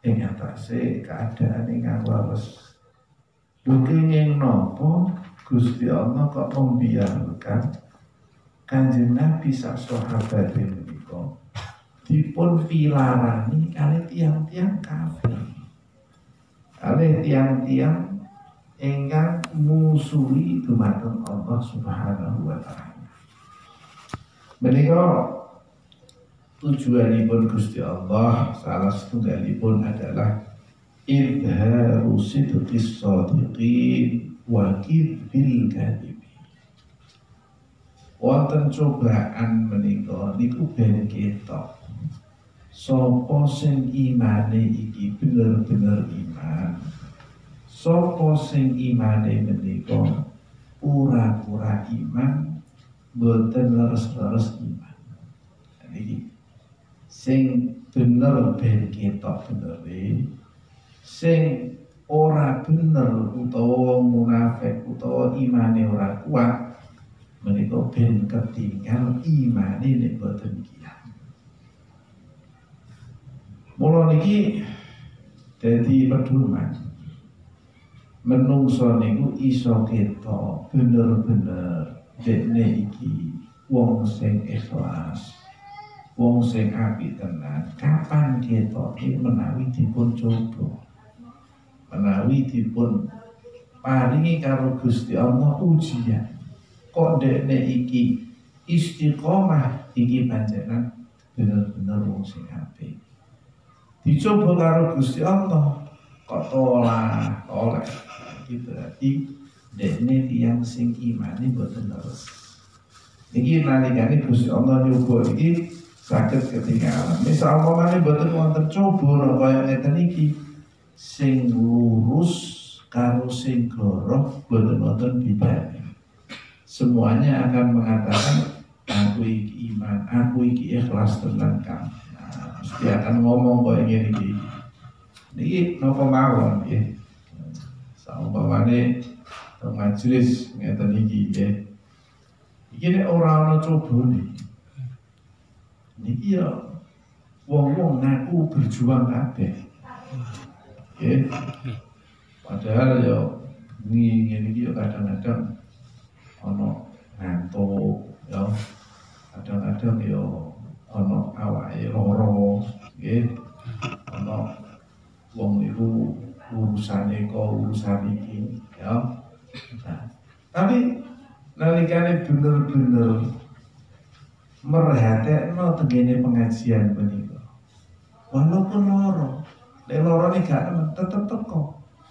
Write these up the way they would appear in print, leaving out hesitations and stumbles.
ing atase keadaan ingkang leres. Kenging nopo Gusti Allah kok membiarkan Kanjeng Nabi sak sahabat menika dipun pilarani kali tiang-tiang kafir, kali tiang-tiang ingkang musuhi dumateng Allah Subhanahu wa taala. Menika tujuanipun Gusti Allah salah setunggalipun adalah idharu sidqis shadiqin wa kidbil kadhibin. Wonten cobaan menika niku ben ketok sapa sing imane iki bener-bener iman, sapa sing imane menika pura-pura iman, boten leres-leres iman. Niki sing bener ben ketok benere, sing ora bener utawa munafik utawa imane ora kuat menika ben ketinggal imane nek boten kiyat. Mula niki dadi pedoman menungso niku iso ketok bener-bener dekne iki wong sing ikhlas, wong sing apik tenan. Kapan ketoke menawi dipun coba, menawi dipun paringi karo Gusti Allah ujian. Kok dekne iki istiqomah, iki panjenengan bener-bener wong sing apik. Dicoba karo Gusti Allah kok tolak oleh gitu, berarti dekne tiyang sing imane boten leres. Iki nalikane Gusti Allah nyoba iki saged ketinggalan. Misal umpamane boten wonten coba kaya ngeten iki, sing lurus karo sing goroh boten wonten bedane. Semuanya akan mengatakan aku iki iman, aku iki ikhlas tenan Kang. Nah, mesti akan ngomong kaya ngene iki. Niki napa mawon nggih. Saumpamane majelis ngeten iki nggih. Iki nek ora ana cobane. Niki ya wong-wong ngaku berjuang kabeh. Nggih. Padahal ya ngene iki ya kadang-kadang ana ngantuk ya. Kadang-kadang ya ana awake lara nggih. Ana wong niku urusane kok urusan iki ya. Nah, tapi nalikane bener-bener merhatekno tengene pengajian menika, walaupun loro, nek lorone gak tetep teko.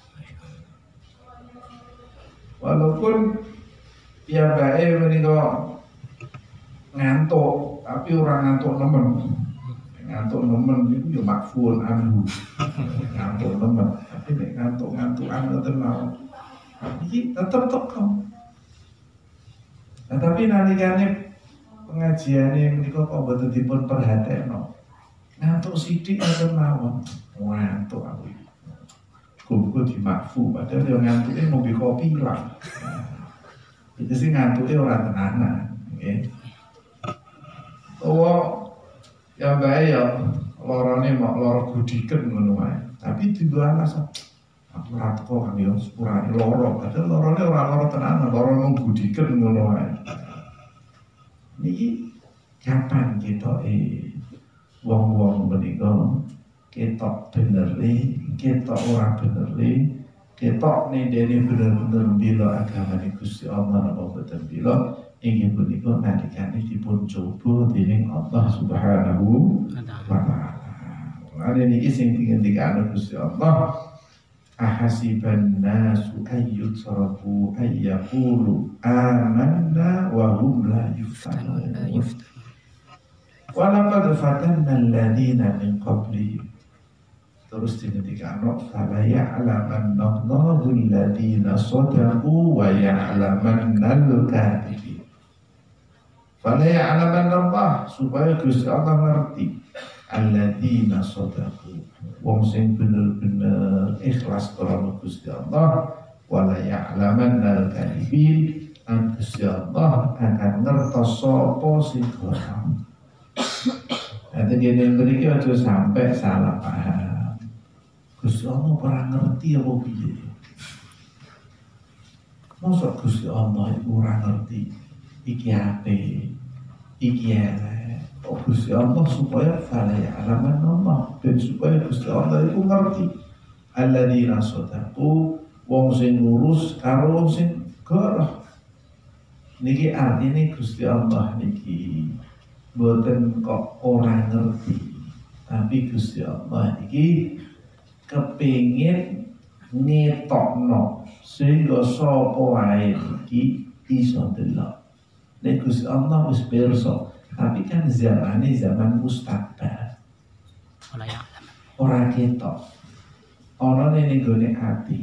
Walaupun piyambake menika ngantuk, tapi ora ngantuk nemen. Ngantuk nemen itu ya makful anhu. Ngantuk nemen, tapi nek ngantuk-ngantukan ngoten mawon, iki tetep teko. Nah, tapi nalikane pengajiane menika kok boten dipun perhatekno. Ngantuk sithik ngoten mawon. Ngantuk aku iki. Kumpul di makfu, padahal yo ngantuke ngombe kopi lah. Itu sih ngantuke ora tenanan, nggih. Ya bae ya lorone mok loro gudiken ngono wae. Tapi dienggo alasan aku ora teko kan yo sepurane loro, padahal lorone ora loro tenanan, loro mung gudiken ngono wae. Niki kapan ketoke wong-wong menika ketok bener ketok ora bener, ketok dene bener-bener mbela agamane Gusti Allah napa boten mbela, inggih punika nalikane dipun coba dening Allah Subhanahu wa taala. Lan niki sing dingendikane Gusti Allah, ahasiban nasu ayyutraku ayyaqulu amanna wa hum la yuftanun. Wa laqad fatanna alladziina min qablihim. Terus dingendikano fala ya'lamanna Allahu alladziina shadaqu wa ya'lamanna al-kadhibin. Fala ya'lamanna Allah, supaya Gusti Allah ngerti alladziina shadaqu, wong sing bener-bener ikhlas karena Gusti Allah, wala ya'lamanna al-kadhibin, lan Gusti Allah akan ngertos sapa sing bohong. Nanti gini mriki aja sampai salah paham. Gusti Allah ora ngerti apa piye. Mosok Gusti Allah iku ora ngerti iki apik, iki elek. Oh Gusti Allah supaya fala ya'laman Allah, dan supaya Gusti Allah itu ngerti alladzina shadaqu, wong sing ngurus karo wong sing goroh. Niki artine Gusti Allah niki boten kok ora ngerti, tapi Gusti Allah iki kepengin ngetokno sehingga sapa wae iki iso delok. Nek Gusti Allah wis pirsa, tapi kan zamane zaman mustakbal. Ora ketok. Ana ning gone ati.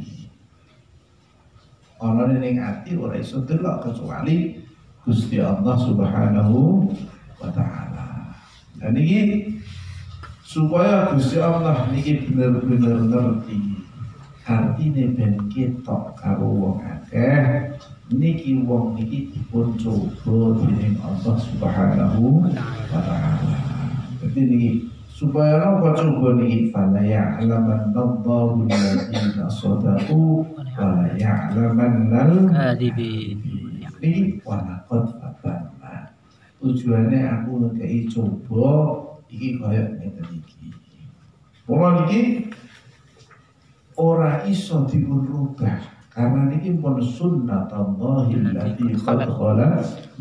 Ana ning ati ora iso delok kecuali Gusti Allah Subhanahu wa taala. Dan iki supaya Gusti Allah niki bener-bener ngerti artine ben ketok karo wong akeh. Niki wong niki dipun coba dening Allah Subhanahu wa taala. Jadi niki supaya apa coba niki fala ya'laman Allahu alladziina shadaqu wa la ya'laman al-kadhibin. Niki walaqad fatanna. Tujuane aku ngekei coba iki kaya ngeten iki. Pola niki ora iso dipun rubah. Karena ini pun sunnatullahi allati qad khalat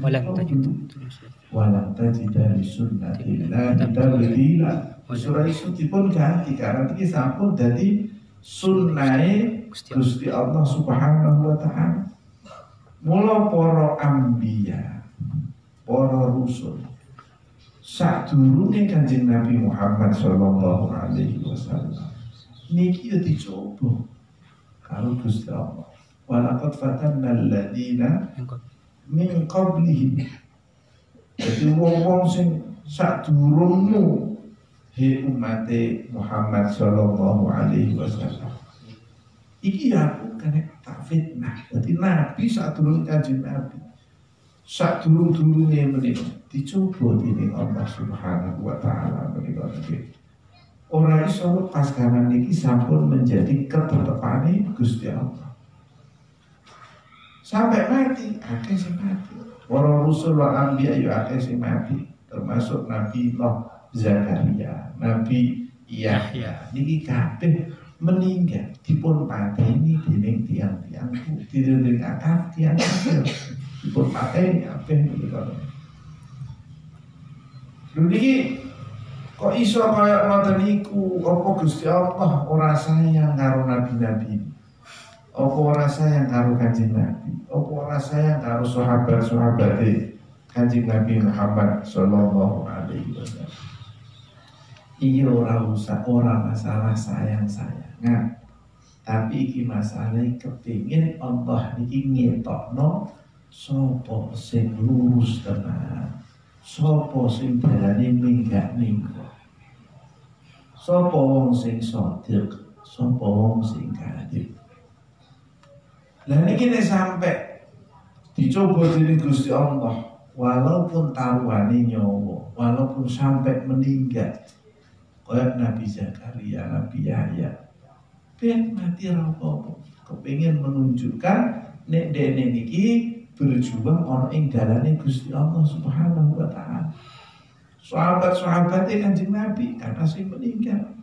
walam tajida li sunnatillahi tabdila. Surah iso dipun ganti karena ini sampun dadi sunnahe Gusti Allah Subhanahu wa taala. Mula para anbiya, para rusul sadurunge Kanjeng Nabi Muhammad sallallahu alaihi wasallam niki dicoba karo Gusti Allah. Walaqad fatanna alladziina min qablihim. Jadi wong-wong sing sadurungmu he umat Muhammad sallallahu alaihi wasallam. Iki aku kena tak fitnah. Jadi Nabi sadurung Kanjeng Nabi. Sadurung-durunge menika dicoba dening Allah Subhanahu wa taala menika niki. Orang iso lepas karena niki sampun menjadi ketetepane Gusti Allah. Sampai mati, akeh sing mati. Para rusul wa anbiya ya akeh sing mati, termasuk Nabi Nuh, Zakaria, Nabi Yahya. Niki kabeh meninggal dipun pateni dening tiang-tiang dening akeh tiang dipun pateni kabeh menika. Lha niki kok iso kaya ngoten niku? Apa Gusti Allah ora sayang karo nabi-nabi? Apa ora sayang karo Kanjeng Nabi? Apa ora sayang karo sahabat-sahabate Kanjeng Nabi Muhammad sallallahu alaihi wasallam? Iya ora masalah sayang-sayangan. Tapi iki masalah kepingin Allah niki ngetokno sapa sing lurus tenan. Sapa sing berani minggah-minggah. Sapa wong sing shadiq, sapa wong sing kadhib. Lah niki nek sampe dicoba dening Gusti Allah, walaupun taruhane nyawa, walaupun sampai meninggal, kaya Nabi Zakaria, Nabi Yahya, ben mati ra apa-apa. Kepengin menunjukkan nek dene niki berjuang ana ing dalane Gusti Allah Subhanahu wa taala. Sahabat-sahabatnya Kanjeng Nabi karena sing meninggal.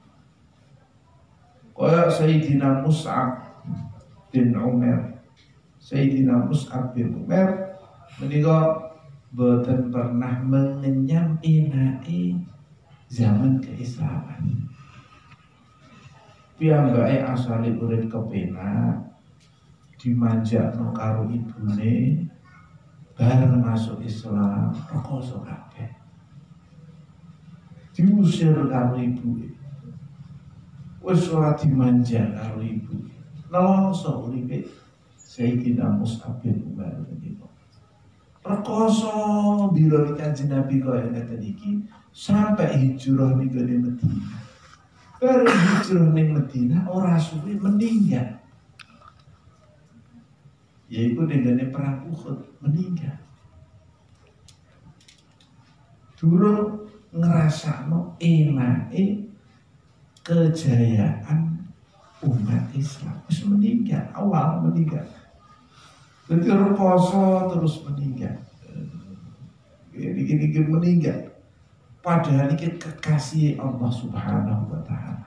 Kaya Sayyidina Mus'ab bin Umar. Sayyidina Mus'ab bin Umar menika boten pernah mengenyam enake zaman keislaman. Piyambake asale urip kepenak, dimanjakno karo ibune, bareng masuk Islam, rekoso kabeh. Diusir karo ibuke. Wis ora dimanja karo ibuke. Nelongso uripe Sayyidina Mus'ab bin Umar menika. Rekoso bila Kanjeng Nabi kaya ngeten iki sampai hijrah ning Madinah. Bareng hijrah ning Madinah ora suwe meninggal. Yaitu dengan perang Uhud meninggal. Durung ngerasakno enake kejayaan umat Islam terus meninggal, awal meninggal. Jadi orang poso terus meninggal. Ini meninggal. Padahal ini kekasih Allah Subhanahu wa Ta'ala.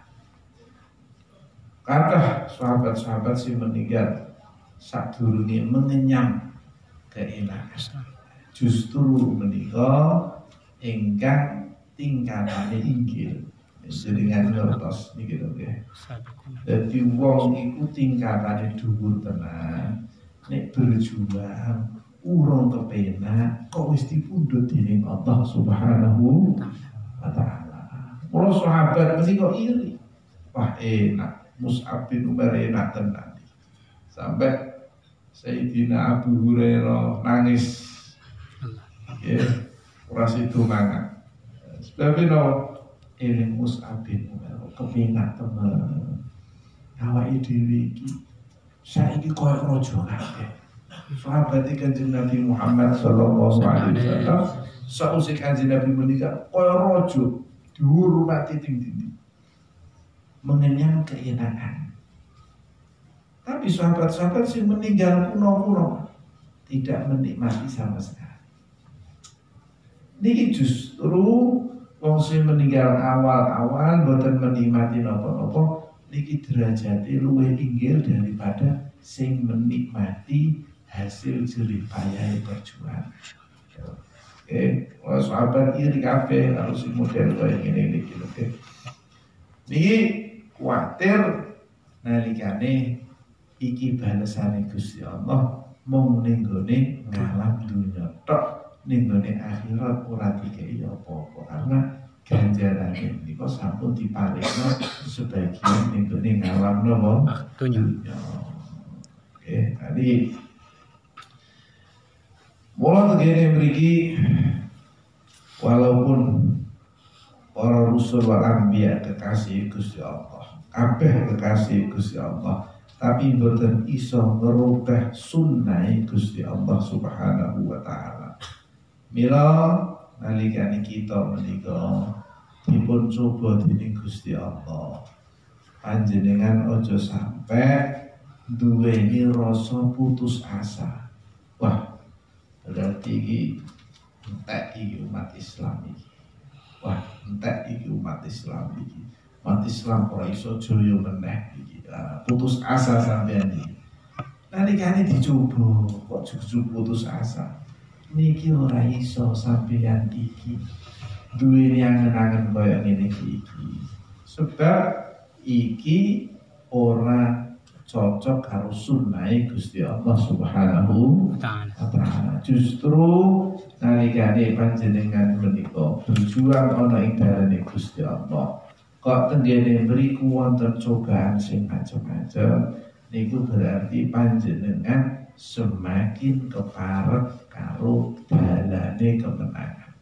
Kata sahabat-sahabat si meninggal sadurunge mengenyam keenakan. Justru menika ingkang tingkatane inggil. Seringan ngertos niki lho nggih. Dadi wong iku tingkatane dhuwur tenan. Nek berjuang urung kepenak kok wis dipundhut dening Allah Subhanahu wa Ta'ala. Para sahabat menika iri. Wah enak, Mus'ab bin Umar enak tenan. Sampai Sayyidina Abu Hurairah nangis. Ya, ora sido mangan. Sebab itu eling Mus'ab bin Umar kepenak temen. Awake dhewe iki saiki koyo raja kabeh. Sahabat Kanjeng Nabi Muhammad sallallahu alaihi wasallam sausé Kanjeng Nabi menikah koyo raja dihormati tinggi. Mengenyam keenakan. Tapi sahabat-sahabat sing meninggal kuno-kuno tidak menikmati sama sekali. Niki justru wong sing meninggal awal-awal boten menikmati napa-napa niki derajate luwih inggil daripada sing menikmati hasil jerih payah perjuangan. Wah sahabat iri kabeh kalau sing model kaya ngene iki lho. Niki kuwatir nalikane iki balesane Gusti Allah mung ning gone ngalam dunya tok, ning gone akhirat ora dikei apa-apa karena ganjarane niku sampun diparingno sebagian ning gone ngalam napa dunya. Oke, tadi mulai begini mriki walaupun para rusul wal anbiya kekasih Gusti Allah, kabeh kekasih Gusti Allah, tapi mboten iso ngerubah sunnah Gusti Allah Subhanahu wa Ta'ala. Mila nalikane kita menika dipun coba dening Gusti Allah, panjenengan ojo sampai duweni rasa putus asa. Wah, berarti iki entek iki umat Islam iki. Wah, entek iki umat Islam iki. Umat Islam ora iso jaya meneh iki. Putus asa sampeyan iki. Nalikane dicoba kok justru putus asa. Niki ora iso sampeyan iki duweni angen-angen kaya ngene iki. Sebab iki ora cocok karo sunnah Gusti Allah Subhanahu wa Ta'ala. Justru nalikane panjenengan menika berjuang ana ing dalane Gusti Allah, kok tenggene mriku wonten cobaan sing macam-macam, niku berarti panjenengan semakin keparek karo dalane kemenangan.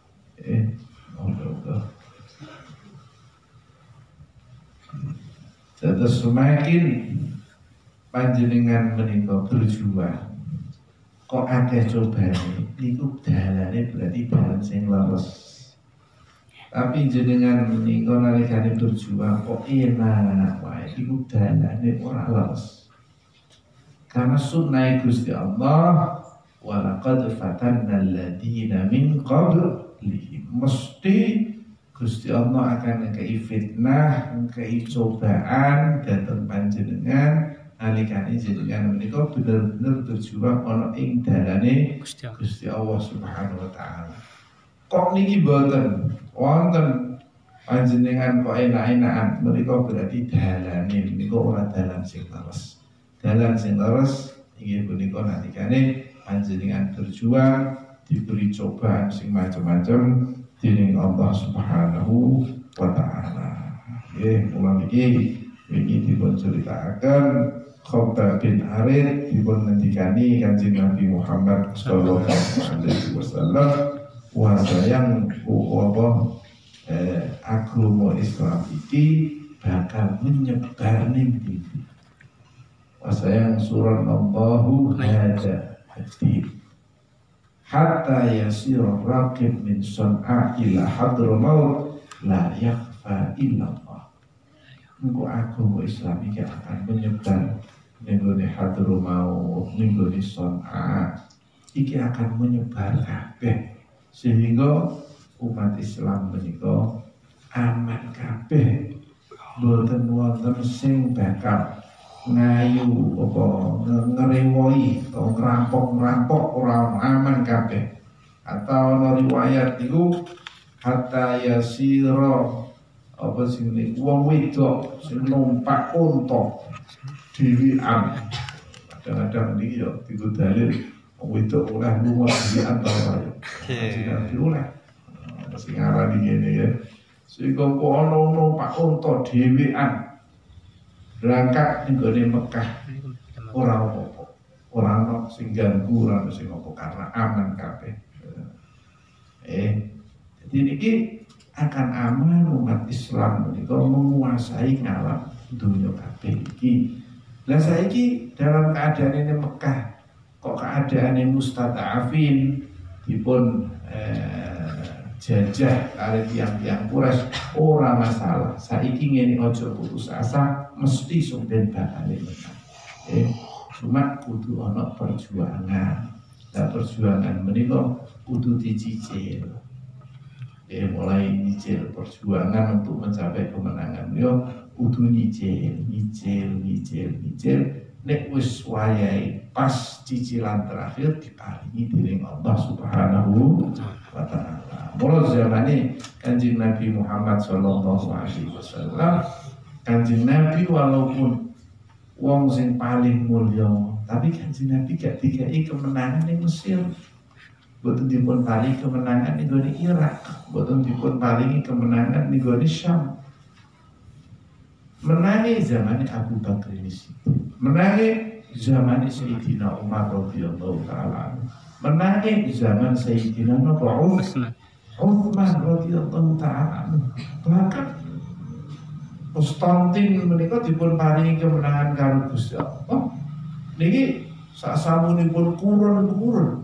Terus semakin panjenengan menika berjuang kok akeh cobane niku dalane berarti dalan sing leres. Tapi jenengan menika nalikane berjuang kok enak wae iku dalane ora leres. Karena sunnah Gusti Allah wa laqad fatanna alladziina min qablihim, mesti Gusti Allah akan ngekei fitnah, ngekei cobaan datang panjenengan nalikane jenengan menika bener-bener berjuang ana ing dalane Gusti Allah Subhanahu wa Ta'ala. Kok niki boten wonten panjenengan kok enak-enakan, menika berarti dalane menika ora dalan sing leres. Dalan sing leres inggih punika nalikane panjenengan berjuang diberi cobaan sing macam-macam dening Allah Subhanahu wa Ta'ala. Nggih, mula niki dipun ceritaken Khabbab bin Arid dipun ngendikani Kanjeng Nabi Muhammad sallallahu alaihi wasallam, wa sayang agama Islam iki bakal menyebar ning ndi. Wa sayang surah Allahu hada hadid hatta yasir raqib min sun'a ila hadramaut la yakhfa illa Allah. engko agama Islam iki akan menyebar ning gone Hadramaut, ning gone Son'a. Iki akan menyebar kabeh sehingga umat Islam menika aman kabeh, boten wonten sing bakal ngayu apa ngerewohi atau ngerampok ora aman kabeh. Atau ana riwayat niku hatta yasira apa sing wong wedok sing numpak unta dhewean. Kadang-kadang iki yo digo dalil wong wedok oleh lunga dhewean ta ora ya. Tidak oleh. Sing ngarani ngene ya. Sehingga kono numpak unta dhewean berangkat ning gone Mekah ora apa-apa. Ora ana sing ganggu, ora ana sing apa karena aman kabeh. Jadi ini akan aman umat Islam menika menguasai ngalam dunia kabeh iki. Lah saiki dalam keadaan ini Mekah kok keadaan ini mustada'afin dipun jajah kali tiang-tiang Quraisy ora masalah. Saiki ngene aja putus asa, mesti sumben bakale menang. Cuma kudu ana perjuangan. Nah, perjuangan menika kudu dicicil. Mulai nyicil perjuangan untuk mencapai kemenangan. Yo kudu nyicil. Nek wis wayahe pas cicilan terakhir diparingi dening Allah Subhanahu wa taala. Mula zamane Kanjeng Nabi Muhammad sallallahu alaihi wasallam, Kanjeng Nabi walaupun wong sing paling mulya, tapi Kanjeng Nabi gak dikai kemenangan ning Mesir. Boten dipun paringi kemenangan ning gone Irak, boten dipun paringi kemenangan ning gone Syam. Menangi zaman Abu Bakar Siddiq, menangi zaman Sayyidina Umar radhiyallahu taala, menangi zaman Sayyidina Utsman radhiyallahu taala. Bahkan Konstantin menika dipun paringi kemenangan karo Gusti Allah. Niki sasampunipun kurun.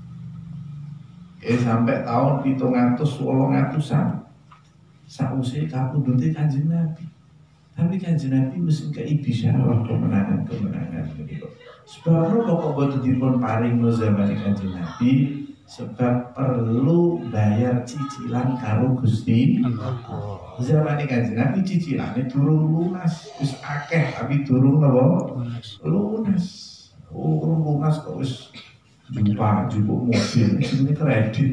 Sampai tahun 700-800-an sausé kapundhute Kanjeng Nabi. Tapi Kanjeng Nabi mesti kei bisyarah kemenangan menika. Sebab kok boten dipun paring zaman Kanjeng Nabi sebab perlu bayar cicilan karo Gusti Allah. Zaman Kanjeng Nabi cicilane durung lunas, wis akeh tapi durung napa? Lunas. Urung lunas kok wis jupuk mobil ini kredit.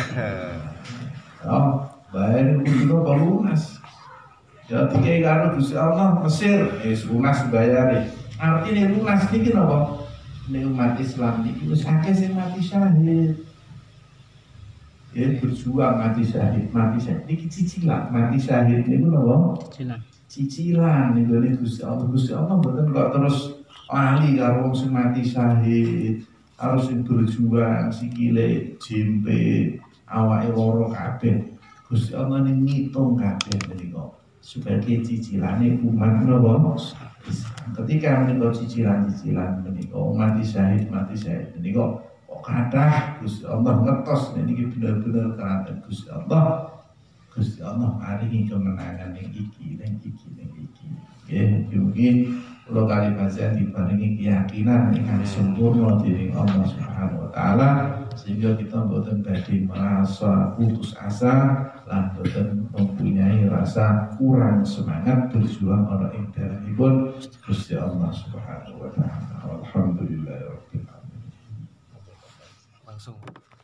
Bayar kudu apa lunas. Jadi kayak karo Gusti Allah Mesir lunas bayar. Artinya lunas niki napa? Nek umat Islam niki wis akeh sing mati syahid. Berjuang mati syahid niki cicilan mati syahid niku napa? Cicilan niku Gusti Allah mboten kok terus ahli karo wong sing mati syahid. Harus berjuang sikile jempe awake loro kabeh. Gusti Allah ngitung kabeh menika sebagai cicilane umat napa. Ketika menika cicilan menika mati syahid menika kok kathah Gusti Allah ngetos niki bener-bener karena Gusti Allah paringi kemenangan ning iki. Mungkin kalau kali baca diparingi keyakinan yang sempurna dari Allah Subhanahu wa taala sehingga kita boten badhe merasa putus asa lan boten mempunyai rasa kurang semangat berjuang ana ing dalanipun Gusti Allah Subhanahu wa taala. Alhamdulillahirabbil alamin. Langsung